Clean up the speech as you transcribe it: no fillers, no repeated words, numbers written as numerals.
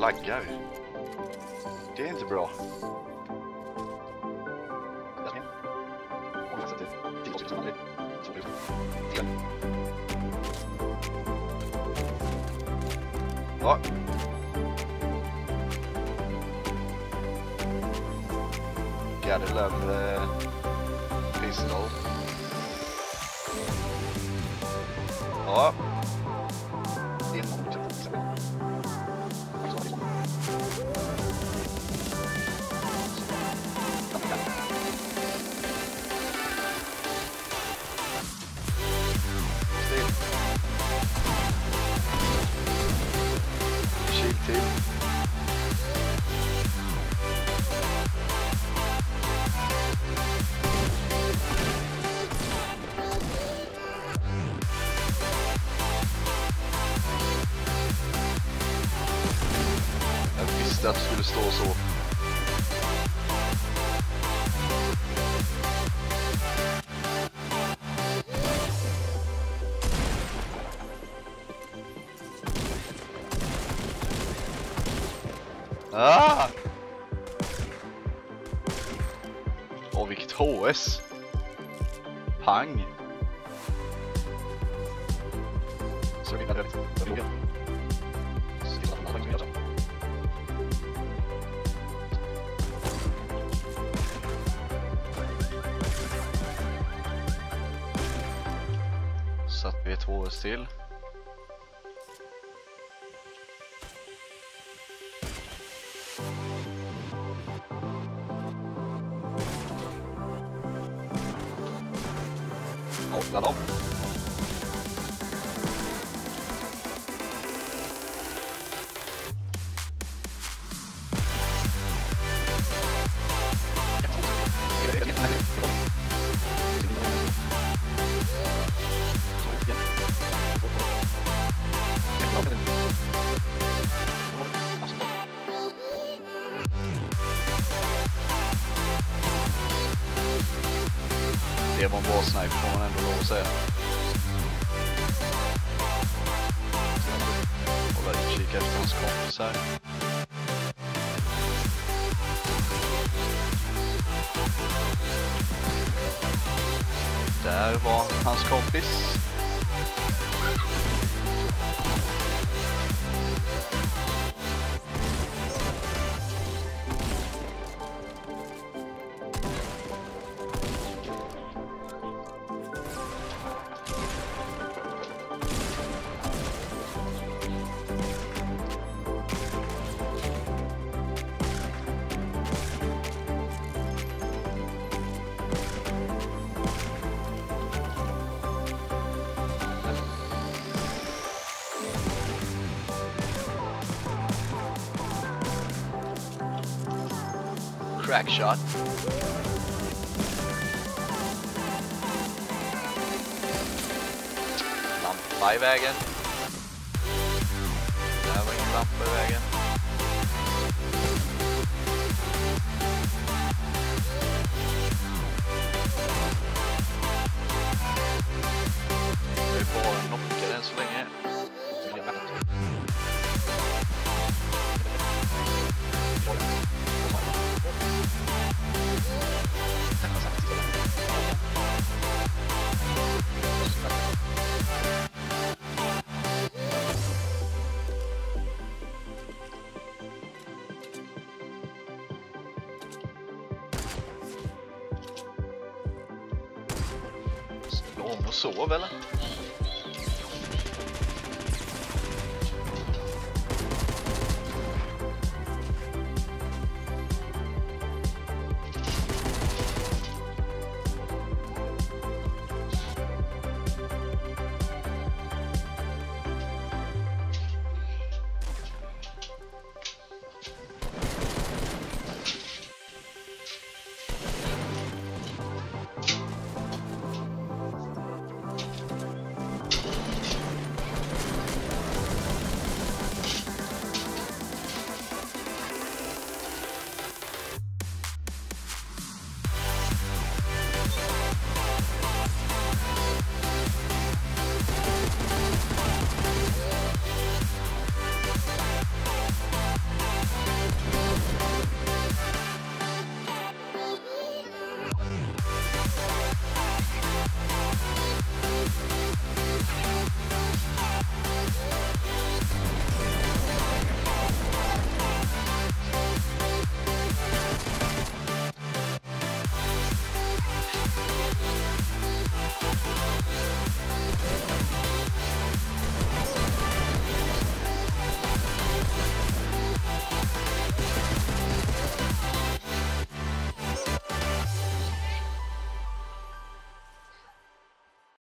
laggar. Det är inte bra. Ja. Gotta love the pistol. Ja. Kil till. Jag visste att det skulle stå så. Ah! Åh, vilket HS. Pang. Så vi hade det. Satt vi ett HS till. Ladda om. Det var en bra sniper får man ändå lov att säga. Hålla utkik efter hans kompis här. Där var hans kompis. Crack shot. Lampa i vägen. Där var ingen lampa i vägen. Vi får knocka den så länge. Låg hon och sov eller?